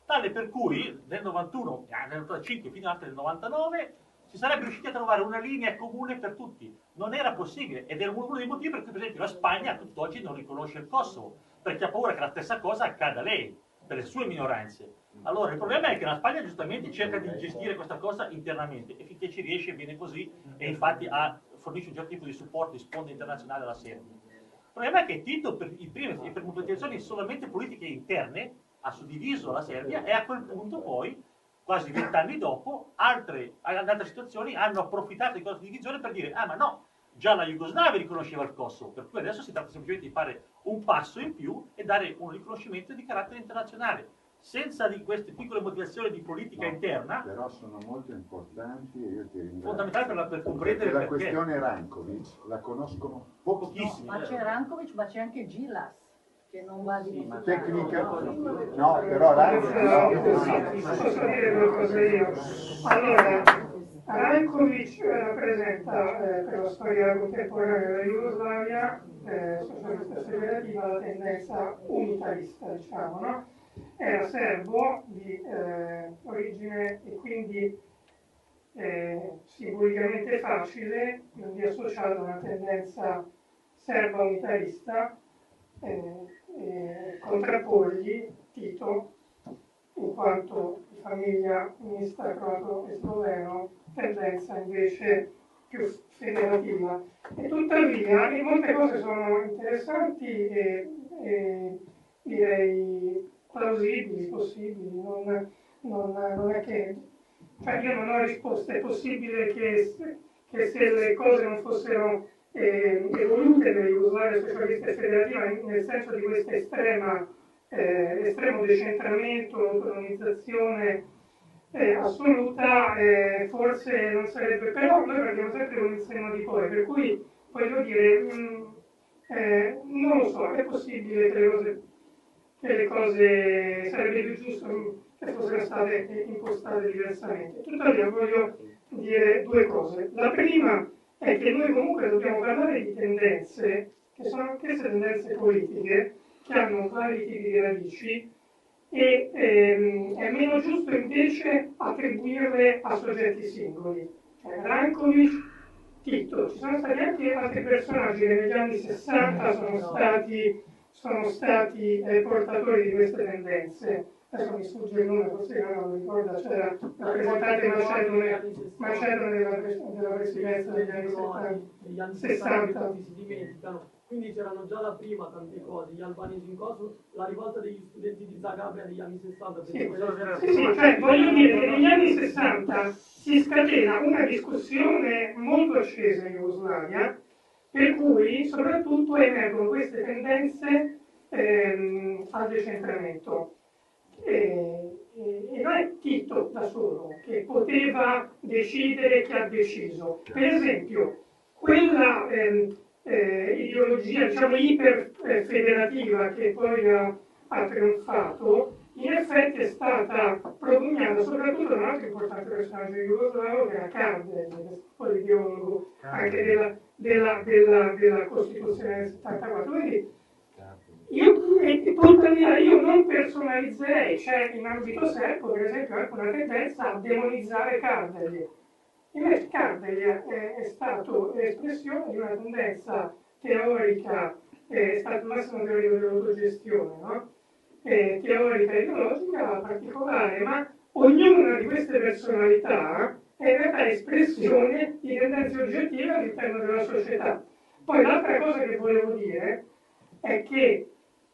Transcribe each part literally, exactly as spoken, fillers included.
tale per cui nel novantuno, nel novantacinque fino anche nel novantanove si sarebbe riusciti a trovare una linea comune per tutti. Non era possibile ed era uno dei motivi per cui per esempio la Spagna a tutt'oggi non riconosce il Kosovo, perché ha paura che la stessa cosa accada a lei, per le sue minoranze. Allora il problema è che la Spagna giustamente cerca di gestire questa cosa internamente e finché ci riesce viene così e infatti ha, fornisce un certo tipo di supporto di sponda internazionale alla Serbia. Il problema è che Tito per, i primi, per motivazioni solamente politiche interne ha suddiviso la Serbia e a quel punto poi, quasi vent'anni dopo, altre, in altre situazioni hanno approfittato di questa divisione per dire ah ma no, già la Jugoslavia riconosceva il Kosovo, per cui adesso si tratta semplicemente di fare un passo in più e dare un riconoscimento di carattere internazionale. Senza di queste piccole motivazioni di politica no, interna, però sono molto importanti e io ti ringrazio. Fondamentale per, la, per comprendere la perché. questione Rankovic la conoscono pochissimi. No, ma c'è Rankovic, ma c'è anche Gilas, che non va di sì, tecnica. No, però Rankovic. Posso dire due cose io? Allora, Rankovic rappresenta eh, per la storia contemporanea della Jugoslavia eh, socialista federativa la tendenza unitarista, diciamo, no? Era serbo di eh, origine e quindi eh, simbolicamente facile, quindi associato a una tendenza serba unitarista, eh, eh, contrappogli Tito, in quanto di famiglia mista croato e sloveno, tendenza invece più federativa. E tuttavia, molte cose sono interessanti e, e direi plausibili, possibili, non, non, non è che, cioè io non ho risposte, è possibile che, che se le cose non fossero eh, evolute nella Jugoslavia socialista e federativa, nel senso di questa estrema, eh, estremo decentramento, autonomizzazione eh, assoluta, eh, forse non sarebbe, però noi parliamo sempre con il senno di poi, per cui voglio dire, mh, eh, non lo so, è possibile che le cose che le cose sarebbe più giusto che fossero state impostate diversamente. Tuttavia voglio dire due cose. La prima è che noi comunque dobbiamo parlare di tendenze, che sono anch'esse tendenze politiche, che hanno vari tipi di radici, e ehm, è meno giusto invece attribuirle a soggetti singoli. Cioè, Rankovic, Tito, ci sono stati anche altri personaggi che negli anni sessanta sono stati sono stati eh, portatori di queste tendenze. Adesso mi sfugge il nome, forse non lo ricordo, c'era il rappresentante Macedone, Macedone della, della presidenza degli anni settanta. Negli anni sessanta. Si dimenticano. Quindi c'erano già da prima tante cose, gli albanesi in Kosovo, la rivolta degli studenti di Zagabria negli anni sessanta. Sì, sì, sì, cioè voglio dire che negli anni sessanta si scatena una discussione molto accesa in Jugoslavia, per cui soprattutto emergono queste tendenze ehm, al decentramento. E, e, e non è Tito da solo che poteva decidere che ha deciso. Per esempio, quella ehm, eh, ideologia, diciamo, iperfederativa che poi ha, ha trionfato, in effetti è stata propugnata soprattutto da un altro importante personaggio jugoslavo che era Kardelj, poi ideologo anche della, della, della, della Costituzione del settantaquattro. Quindi io, e, tuttavia io non personalizzerei, c'è in ambito serbo per esempio anche una tendenza a demonizzare Kardelj. Invece Kardelj è, è stato espressione di una tendenza teorica, è stato il massimo teorico dell'autogestione, no? Eh, teorica e ideologica particolare, ma ognuna di queste personalità è in realtà espressione di tendenze oggettive all'interno della società. Poi l'altra cosa che volevo dire è che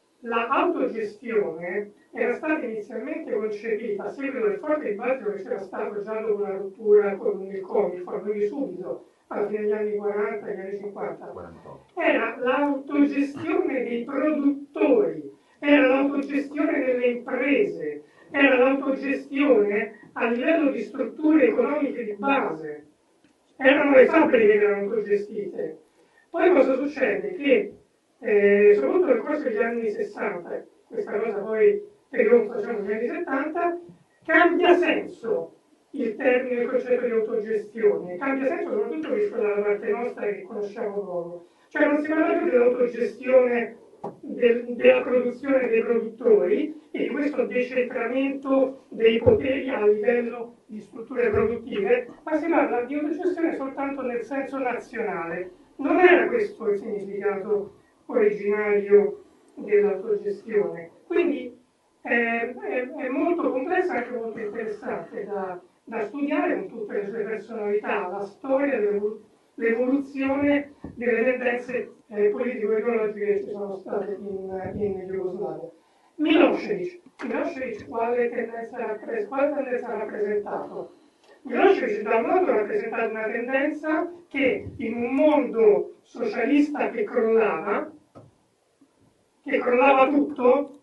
l'autogestione era stata inizialmente concepita a seguito del forte dibattito che c'era stato già dopo la ruptura con il Comifor, quindi subito, alla fine degli anni quaranta e degli anni cinquanta. Era l'autogestione dei produttori, era l'autogestione delle imprese, era l'autogestione a livello di strutture economiche di base. Erano le fabbriche che erano autogestite. Poi cosa succede? Che eh, soprattutto nel corso degli anni sessanta, questa cosa poi trionfa diciamo, negli anni settanta, cambia senso il termine, il concetto di autogestione, cambia senso soprattutto visto dalla parte nostra che conosciamo poco. Cioè non si parla più dell'autogestione del, della produzione dei produttori e di questo decentramento dei poteri a livello di strutture produttive, ma si parla di autogestione soltanto nel senso nazionale. Non era questo il significato originario dell'autogestione. Quindi eh, è, è molto complessa e anche molto interessante da, da studiare con tutte le sue personalità, la storia, l'evoluzione delle tendenze eh, politico-ideologiche che ci sono state in, in Jugoslavia. Milošević, Milošević quale tendenza ha rappres- quale tendenza ha rappresentato? Milošević da un lato ha rappresentato una tendenza che in un mondo socialista che crollava, che crollava tutto,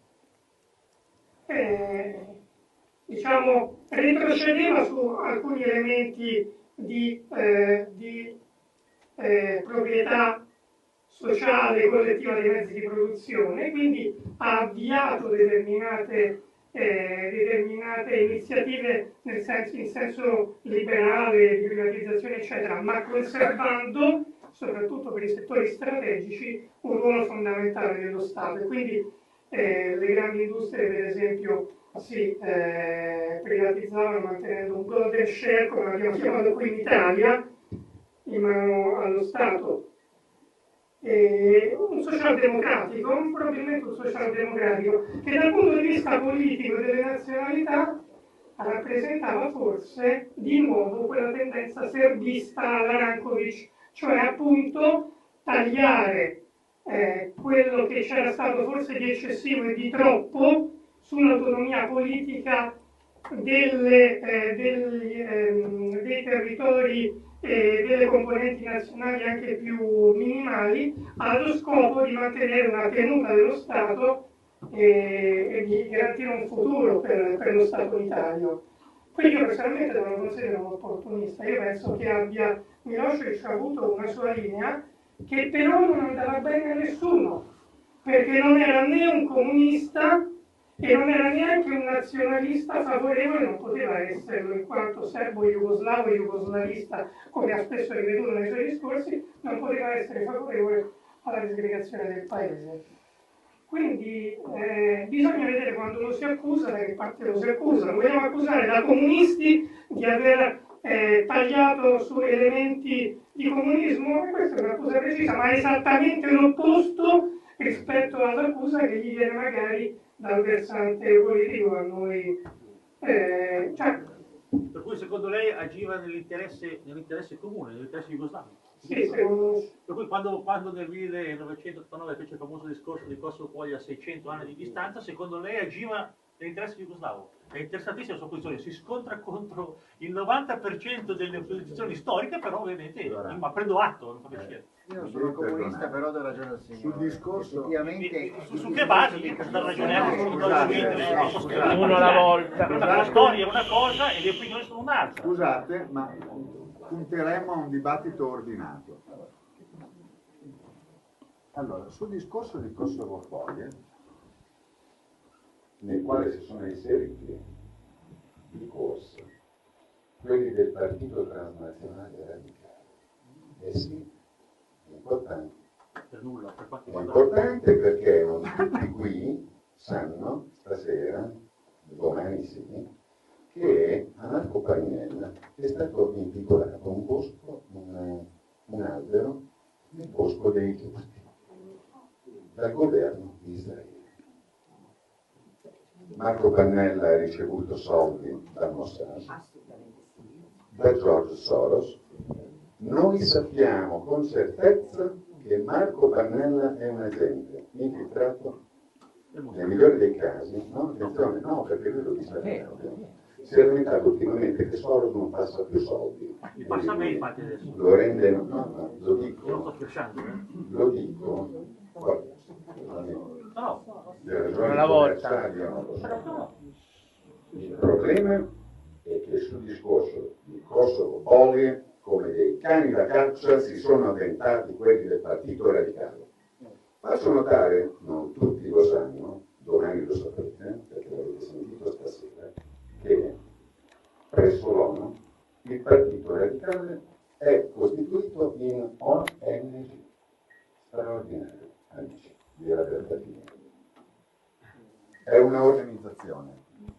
eh, diciamo, retrocedeva su alcuni elementi di, eh, di eh, proprietà sociale collettiva dei mezzi di produzione, quindi ha avviato determinate, eh, determinate iniziative nel senso, in senso liberale, di privatizzazione, eccetera, ma conservando, soprattutto per i settori strategici, un ruolo fondamentale dello Stato. E quindi eh, le grandi industrie, per esempio, si eh, privatizzavano mantenendo un golden share, come l'abbiamo chiamato qui in Italia, in mano allo Stato. Eh, un socialdemocratico, probabilmente un socialdemocratico, che dal punto di vista politico delle nazionalità rappresentava forse di nuovo quella tendenza serbista alla Ranković, cioè appunto tagliare eh, quello che c'era stato forse di eccessivo e di troppo sull'autonomia politica delle, eh, degli, ehm, dei territori e delle componenti nazionali anche più minimali, allo scopo di mantenere una tenuta dello Stato e, e di garantire un futuro per, per lo Stato unitario. Quindi io personalmente non lo considero un opportunista, io penso che abbia Milošević ha avuto una sua linea che però non andava bene a nessuno, perché non era né un comunista e non era neanche un nazionalista favorevole, non poteva esserlo, in quanto serbo-jugoslavo e jugoslavista, come ha spesso ripetuto nei suoi discorsi, non poteva essere favorevole alla disgregazione del paese. Quindi eh, bisogna vedere quando lo si accusa, da che parte lo si accusa. Lo vogliamo accusare da comunisti di aver eh, tagliato su elementi di comunismo, e questa è un'accusa precisa, ma è esattamente l'opposto rispetto all'accusa che gli viene magari dal versante politico a noi. Eh, cioè, per cui secondo lei agiva nell'interesse, nell'interesse comune, nell'interesse jugoslavo? sì, secondo... Per cui quando, quando nel millenovecentottantanove fece il famoso discorso di Kosovo poi a seicento anni di distanza, secondo lei agiva nell'interesse jugoslavo? È interessantissima la sua posizione, si scontra contro il novanta per cento delle posizioni storiche, però ovviamente, allora, ma prendo atto, non fa piacere. Io sono comunista, però do ragione al signore. Sul discorso, effettivamente, su, su che basi? Io posso dare ragione anche su scusate, uno alla volta. La storia è una cosa e le opinioni sono un'altra. Scusate, ma punteremo a un dibattito ordinato. Allora, sul discorso di Kosovo poi, nel quale si sono inseriti di corsa quelli del Partito Transnazionale Radicale. Eh sì, è importante. Per nulla, per quanto è importante perché non tutti qui sanno, stasera, domani sì, che a Marco Pannella è stato intitolato un bosco, un, un albero, nel bosco dei giusti, dal governo di Israele. Marco Pannella ha ricevuto soldi dal Mossad, da George Soros. Noi sappiamo con certezza che Marco Pannella è un agente infiltrato, nel migliore dei casi, no, attenzione, no, perché lui lo dice, si è lamentato ultimamente che Soros non passa più soldi. Mi passa a me infatti adesso. Lo rende, no, no, lo dico. Io non sto scherzando, eh. Lo dico. Guarda, No, Una volta. Il problema è che sul discorso di Kosovo poi, come dei cani da caccia, si sono avventati quelli del Partito Radicale. Faccio notare, non tutti lo sanno, domani lo saprete, perché l'avete sentito stasera, che presso l'ONU il Partito Radicale è costituito in O N G straordinario, amici. Vi era per un'organizzazione.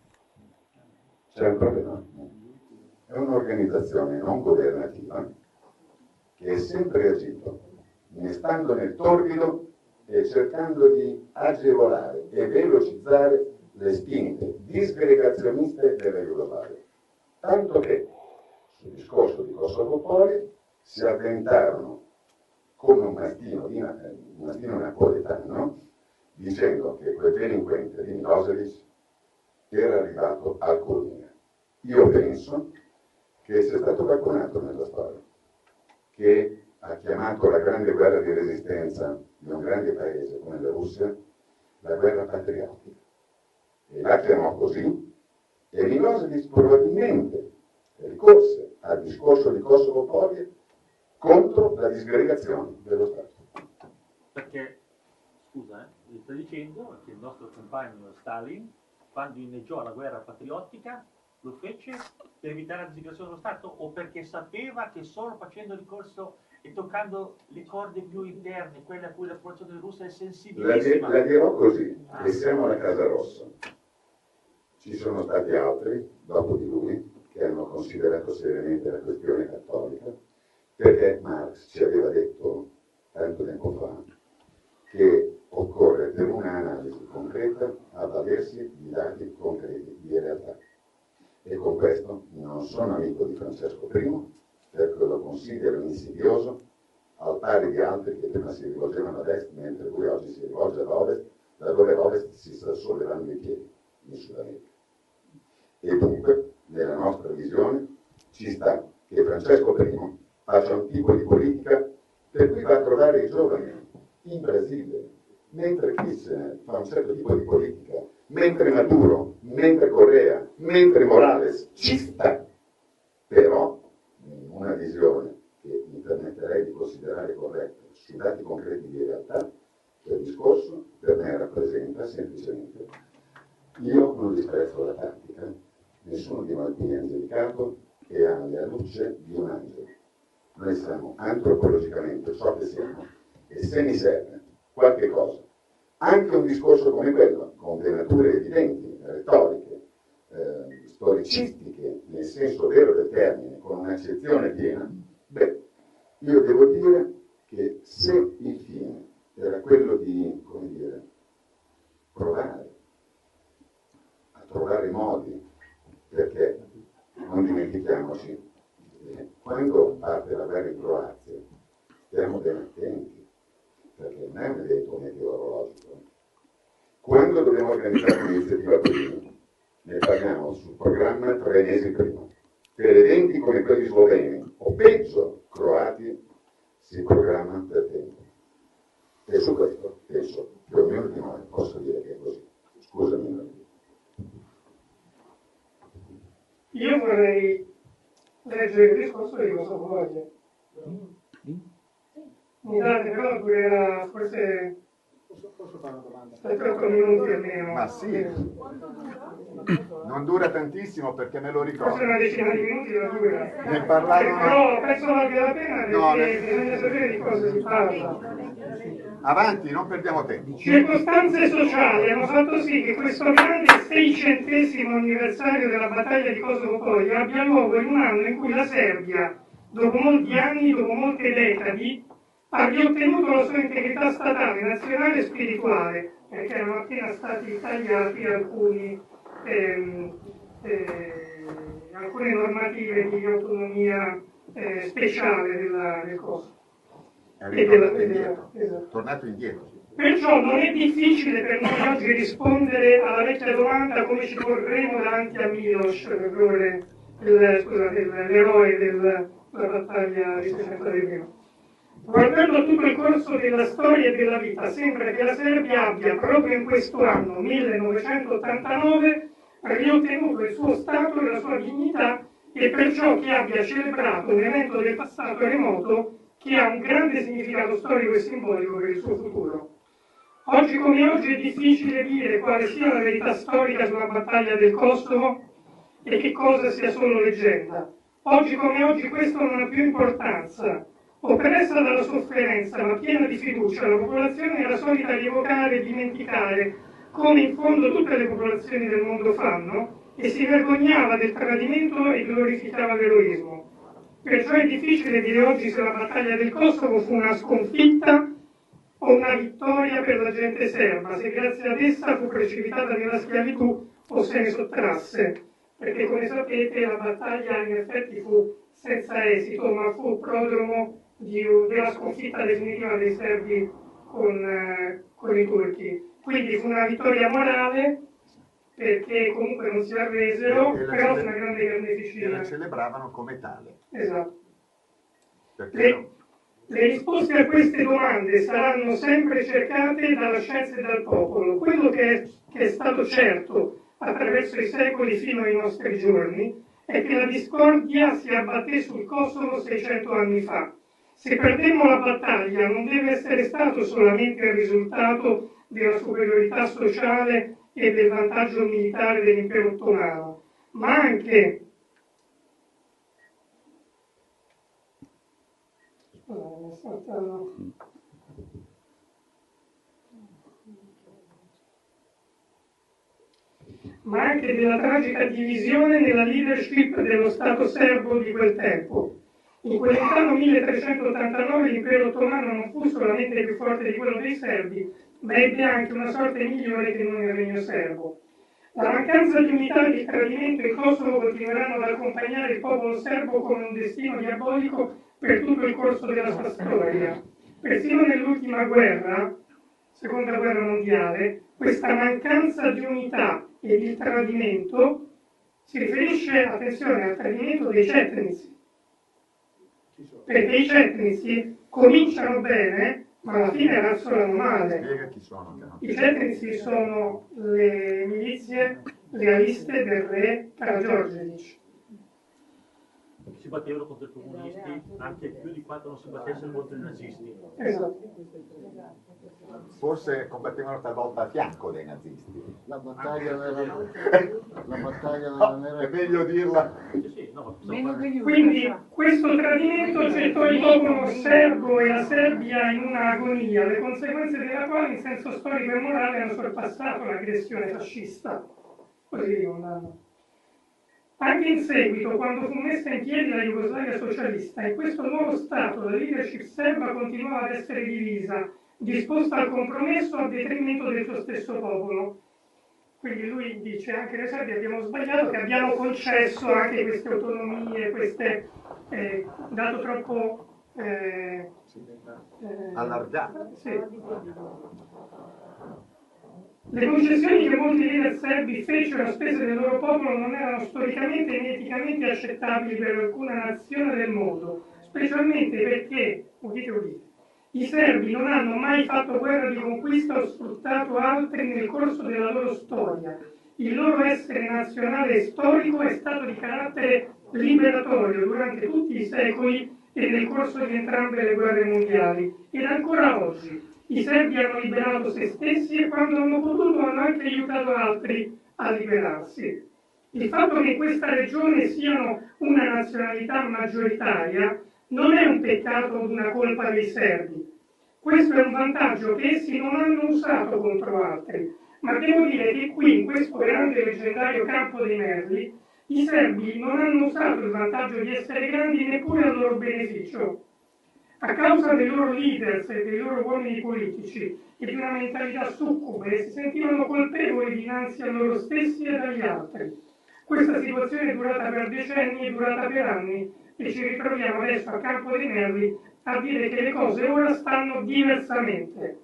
C'è un problema. È un'organizzazione non governativa che è sempre agito, stando nel torbido e cercando di agevolare e velocizzare le spinte disgregazioniste della Jugoslavia. Tanto che sul discorso di Kosovo poi si avventarono come un mastino, di, un mastino napoletano, dicendo che quel delinquente di Milosevic era arrivato al culmine. Io penso che sia stato qualcun altro nella storia che ha chiamato la grande guerra di resistenza di un grande paese come la Russia la guerra patriottica. E la chiamò così, e Milosevic probabilmente ricorse al discorso di Kosovo Poli contro la disgregazione dello Stato. Perché, scusa, eh, sto dicendo che il nostro compagno Stalin, quando inneggiò la guerra patriottica, lo fece per evitare la disgregazione dello Stato o perché sapeva che solo facendo ricorso e toccando le corde più interne, quelle a cui la popolazione russa è sensibilissima. La, la dirò così, ah. E siamo alla Casa Rossa. Ci sono stati altri, dopo di lui, che hanno considerato seriamente la questione cattolica, perché Marx ci aveva detto tanto tempo fa che occorre per un'analisi concreta avvalersi di dati concreti di realtà. E con questo non sono amico di Francesco primo, perché lo considero insidioso, al pari di altri che prima si rivolgevano ad est, mentre lui oggi si rivolge ad ovest, da dove l'ovest si sta sollevando i piedi, in Sud America. E dunque, nella nostra visione, ci sta che Francesco primo faccia un tipo di politica per cui va a trovare i giovani in Brasile, mentre Kirchner fa un certo tipo di politica, mentre Maduro, mentre Correa, mentre Morales ci sta, però una visione che mi permetterei di considerare corretta sui dati concreti di realtà, cioè il discorso per me rappresenta semplicemente, io non disprezzo la tattica, nessuno di noi qui è angelicato e ha la luce di un angelo. Noi siamo antropologicamente ciò che siamo e se mi serve qualche cosa, anche un discorso come quello, con venature evidenti, retoriche, eh, storicistiche, nel senso vero del termine, con un'accezione piena, beh, io devo dire che se il fine era quello di, come dire, provare a trovare modi, perché non dimentichiamoci, eh, quando parte la guerra in Croazia, stiamo ben attenti, perché non è un evento meteorologico. Quando dobbiamo organizzare un'iniziativa così, ne parliamo sul programma tre mesi prima. Per eventi come quelli sloveni, o peggio, croati, si programma per tempo. E su questo penso che ognuno di noi possa dire che è così. Scusami. Io vorrei leggere il discorso di Kosovo Poli. Mi date però oppure era forse Posso, posso fare una domanda? sette otto minuti almeno. Ma sì, non dura tantissimo perché me lo Forse ricordo. una decina di minuti la dura. Ne parlarono... Però penso valga la pena perché No, ne- bisogna sapere di cosa si parla. Avanti, non perdiamo tempo. Circostanze sociali hanno fatto sì che questo grande seicentesimo anniversario della battaglia di Kosovo Poli abbia luogo in un anno in cui la Serbia, dopo molti anni, dopo molte decadi, ha riottenuto la sua integrità statale, nazionale e spirituale, perché erano appena stati tagliati alcuni, ehm, eh, alcune normative di autonomia eh, speciale della, del Kosovo. È E della, ritornato e della, indietro. esatto. Tornato indietro. Perciò non è difficile per noi oggi rispondere alla vecchia domanda come ci porremo davanti a Miloš, l'errore, il, scusate, l'eroe della battaglia di sessantanove prima. Guardando tutto il corso della storia e della vita, sembra che la Serbia abbia, proprio in questo anno, millenovecentottantanove, riottenuto il suo stato e la sua dignità e perciò che abbia celebrato un evento del passato remoto che ha un grande significato storico e simbolico per il suo futuro. Oggi come oggi è difficile dire quale sia la verità storica sulla battaglia del Kosovo e che cosa sia solo leggenda. Oggi come oggi questo non ha più importanza. Oppressa dalla sofferenza ma piena di fiducia, la popolazione era solita rievocare e dimenticare come in fondo tutte le popolazioni del mondo fanno, e si vergognava del tradimento e glorificava l'eroismo. Perciò è difficile dire oggi se la battaglia del Kosovo fu una sconfitta o una vittoria per la gente serba, se grazie ad essa fu precipitata nella schiavitù o se ne sottrasse, perché come sapete la battaglia in effetti fu senza esito, ma fu prodromo di, della sconfitta definitiva dei serbi con, eh, con i turchi. Quindi fu una vittoria morale, perché comunque non si arresero, E la però cele- fu una grande E la carneficina. celebravano come tale. Esatto. Perché Le, le risposte a queste domande saranno sempre cercate dalla scienza e dal popolo. Quello che è, che è stato certo attraverso i secoli fino ai nostri giorni è che la discordia si abbatté sul Kosovo seicento anni fa. Se perdemmo la battaglia non deve essere stato solamente il risultato della superiorità sociale e del vantaggio militare dell'impero ottomano, ma anche Scusate, mi è saltato. ma anche della tragica divisione nella leadership dello Stato serbo di quel tempo. In quel lontano milletrecentottantanove l'impero ottomano non fu solamente più forte di quello dei serbi, ma ebbe anche una sorte migliore che non il regno serbo. La mancanza di unità e di tradimento in Kosovo continueranno ad accompagnare il popolo serbo come un destino diabolico per tutto il corso della sua storia. Persino nell'ultima guerra, seconda guerra mondiale, questa mancanza di unità e di tradimento si riferisce, attenzione, al tradimento dei cetnici, perché i cetnici cominciano bene, ma alla fine razzolano male. spiega chi sono. che non- I cetnici sono le milizie lealiste del re Karađorđević. Si battevano contro i comunisti anche più di quanto non si battessero contro i nazisti. Esatto. Forse combattevano talvolta a fianco dei nazisti. La battaglia nella, la battaglia No, nella è nera... meglio dirla. Sì, sì, no, ma Meno che io. Quindi questo tradimento gettò il popolo serbo e la Serbia in una agonia, le conseguenze della quale in senso storico e morale hanno sorpassato l'aggressione fascista. Così ricordando. Anche in seguito, quando fu messa in piedi la Jugoslavia socialista, in questo nuovo Stato la leadership serba continuava ad essere divisa, disposta al compromesso a detrimento del suo stesso popolo. Quindi lui dice, anche noi serbi abbiamo sbagliato, che abbiamo concesso anche queste autonomie, queste, eh, dato troppo... Eh, eh, Allargata. sì. Le concessioni che molti leader serbi fecero a spese del loro popolo non erano storicamente né eticamente accettabili per alcuna nazione del mondo, specialmente perché, udite udite, i serbi non hanno mai fatto guerra di conquista o sfruttato altri nel corso della loro storia. Il loro essere nazionale e storico è stato di carattere liberatorio durante tutti i secoli e nel corso di entrambe le guerre mondiali, ed ancora oggi. I serbi hanno liberato se stessi e quando hanno potuto hanno anche aiutato altri a liberarsi. Il fatto che in questa regione siano una nazionalità maggioritaria non è un peccato o una colpa dei serbi. Questo è un vantaggio che essi non hanno usato contro altri, ma devo dire che qui, in questo grande e leggendario campo dei merli, i serbi non hanno usato il vantaggio di essere grandi neppure a loro beneficio. A causa dei loro leaders e dei loro uomini politici e di una mentalità succube, si sentivano colpevoli dinanzi a loro stessi e agli altri. Questa situazione è durata per decenni e durata per anni e ci ritroviamo adesso a Campo dei Merli a dire che le cose ora stanno diversamente.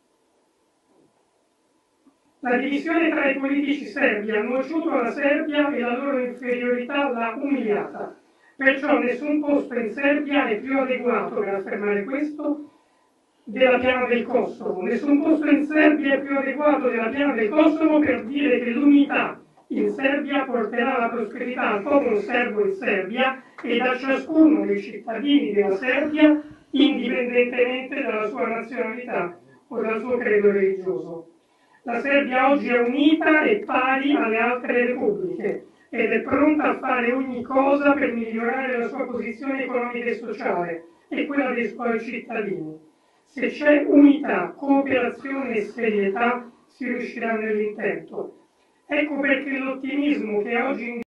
La divisione tra i politici serbi ha nuociuto alla Serbia e la loro inferiorità l'ha umiliata. Perciò nessun posto in Serbia è più adeguato per affermare questo della piana del Kosovo. Nessun posto in Serbia è più adeguato della piana del Kosovo per dire che l'unità in Serbia porterà la prosperità al popolo serbo in Serbia e a ciascuno dei cittadini della Serbia, indipendentemente dalla sua nazionalità o dal suo credo religioso. La Serbia oggi è unita e pari alle altre repubbliche ed è pronta a fare ogni cosa per migliorare la sua posizione economica e sociale e quella dei suoi cittadini. Se c'è unità, cooperazione e serietà, si riuscirà nell'intento. Ecco perché l'ottimismo che oggi